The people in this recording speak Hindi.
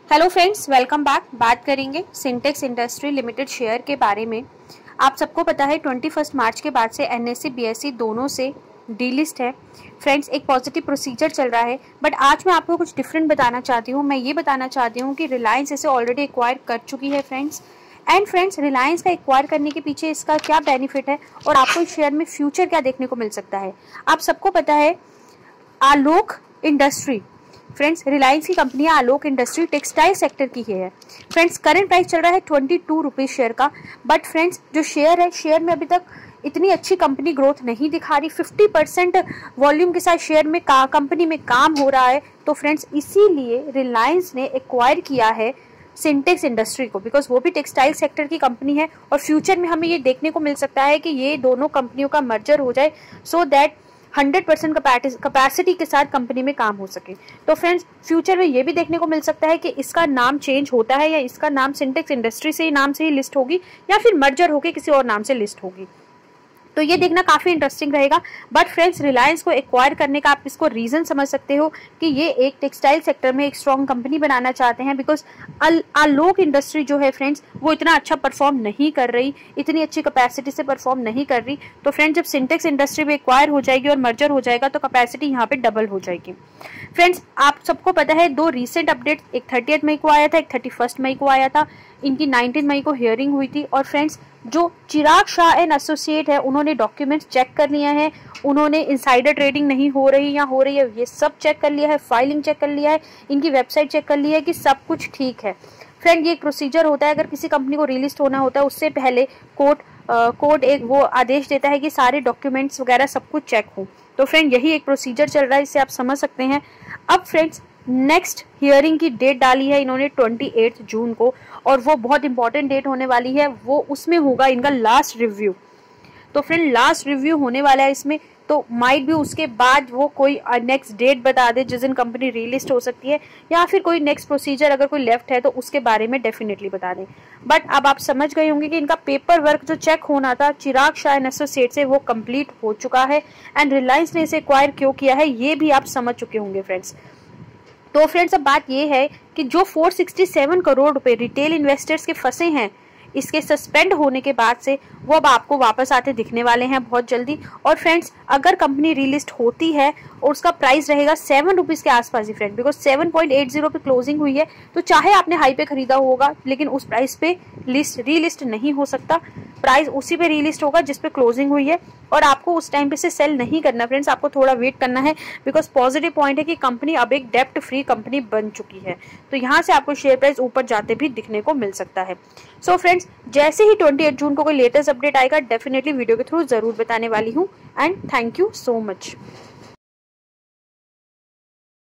Hello friends, welcome back. बात करेंगे सिंटेक्स इंडस्ट्री लिमिटेड शेयर के बारे में। आप सबको पता है 21 मार्च के बाद से एनएससी बीएससी दोनों से डीलिस्ट है। फ्रेंड्स, एक पॉजिटिव प्रोसीजर चल रहा है, बट आज मैं आपको कुछ डिफरेंट बताना चाहती हूँ। मैं ये बताना चाहती हूँ कि रिलायंस इसे ऑलरेडी एक्वायर कर चुकी है फ्रेंड्स। एंड फ्रेंड्स, रिलायंस का एक्वायर करने के पीछे इसका क्या बेनिफिट है और आपको इस शेयर में फ्यूचर क्या देखने को मिल सकता है। आप सबको पता है आलोक इंडस्ट्री, फ्रेंड्स रिलायंस की कंपनी है आलोक इंडस्ट्री, टेक्सटाइल सेक्टर की है। फ्रेंड्स, करंट प्राइस चल रहा है 22 रुपीज शेयर का। बट फ्रेंड्स, जो शेयर है, शेयर में अभी तक इतनी अच्छी कंपनी ग्रोथ नहीं दिखा रही। 50% वॉल्यूम के साथ शेयर में कंपनी में काम हो रहा है। तो फ्रेंड्स, इसीलिए रिलायंस ने एक्वायर किया है सिंटेक्स इंडस्ट्री को, बिकॉज वो भी टेक्सटाइल सेक्टर की कंपनी है और फ्यूचर में हमें ये देखने को मिल सकता है कि ये दोनों कंपनियों का मर्जर हो जाए, सो दैट 100% कैपेसिटी के साथ कंपनी में काम हो सके। तो फ्रेंड्स, फ्यूचर में ये भी देखने को मिल सकता है कि इसका नाम चेंज होता है या इसका नाम सिंटेक्स इंडस्ट्री से ही नाम से ही लिस्ट होगी या फिर मर्जर होकर किसी और नाम से लिस्ट होगी। तो ये देखना काफी इंटरेस्टिंग रहेगा। बट फ्रेंड्स, रिलायंस को एक्वायर करने का आप इसको रीजन समझ सकते हो कि ये एक टेक्सटाइल सेक्टर में एक स्ट्रॉन्ग कंपनी बनाना चाहते हैं, बिकॉज आलोक इंडस्ट्री जो है फ्रेंड्स, वो इतना अच्छा परफॉर्म नहीं कर रही, इतनी अच्छी कैपेसिटी से परफॉर्म नहीं कर रही। तो फ्रेंड्स, जब सिंटेक्स इंडस्ट्री में एक्वायर हो जाएगी और मर्जर हो जाएगा तो कैपेसिटी यहाँ पे डबल हो जाएगी। फ्रेंड्स, आप सबको पता है दो रिसेंट अपडेट, एक 30 मई को आया था, एक 31 मई को आया था। इनकी 19 मई को हियरिंग हुई थी और फ्रेंड्स, जो चिराग शाह एंड एसोसिएट है, उन्होंने डॉक्यूमेंट्स चेक कर लिया है, उन्होंने इनसाइडर ट्रेडिंग नहीं हो रही या हो रही है ये सब चेक कर लिया है, फाइलिंग चेक कर लिया है, इनकी वेबसाइट चेक कर ली है कि सब कुछ ठीक है। फ्रेंड, ये एक प्रोसीजर होता है, अगर किसी कंपनी को रिलिस्ट होना होता है उससे पहले कोर्ट एक वो आदेश देता है कि सारे डॉक्यूमेंट्स वगैरह सब कुछ चेक हो। तो फ्रेंड, यही एक प्रोसीजर चल रहा है, इससे आप समझ सकते हैं। अब फ्रेंड्स, नेक्स्ट हियरिंग की डेट डाली है इन्होंने 28 जून को, और वो बहुत इंपॉर्टेंट डेट होने वाली है। वो उसमें होगा इनका लास्ट रिव्यू। तो फ्रेंड, लास्ट रिव्यू होने वाला है इसमें, तो माइट भी उसके बाद वो कोई नेक्स्ट डेट बता दे जिस दिन कंपनी रिलिस्ट हो सकती है, या फिर कोई नेक्स्ट प्रोसीजर अगर कोई लेफ्ट है तो उसके बारे में डेफिनेटली बता दें। बट अब आप समझ गए होंगे कि इनका पेपर वर्क जो चेक होना था चिराग शाह एंड एसोसिएट से, वो कंप्लीट हो चुका है। एंड रिलायंस ने इसे एक्वायर क्यों किया है ये भी आप समझ चुके होंगे फ्रेंड्स। तो फ्रेंड्स, अब बात ये है कि जो 467 करोड़ रुपए रिटेल इन्वेस्टर्स के फंसे हैं इसके सस्पेंड होने के बाद से, वो अब आपको वापस आते दिखने वाले हैं बहुत जल्दी। और फ्रेंड्स, अगर कंपनी रिलिस्ट होती है और उसका प्राइस रहेगा 7 रुपीज के आसपास ही फ्रेंड, बिकॉज 7.80 पे क्लोजिंग हुई है, तो चाहे आपने हाई पे खरीदा होगा लेकिन उस प्राइस पे रीलिस्ट नहीं हो सकता। प्राइस उसी पे रीलिस्ट होगा जिस पे क्लोजिंग हुई है, और आपको उस टाइम पे से सेल नहीं करना फ्रेंड्स, आपको थोड़ा वेट करना है। बिकॉज पॉजिटिव पॉइंट है कि कंपनी अब एक डेप्ट फ्री कंपनी बन चुकी है, तो यहाँ से आपको शेयर प्राइस ऊपर जाते भी दिखने को मिल सकता है। सो फ्रेंड्स, जैसे ही 28 जून को कोई लेटेस्ट अपडेट आएगा डेफिनेटली वीडियो के थ्रू जरूर बताने वाली हूँ। And thank you so much.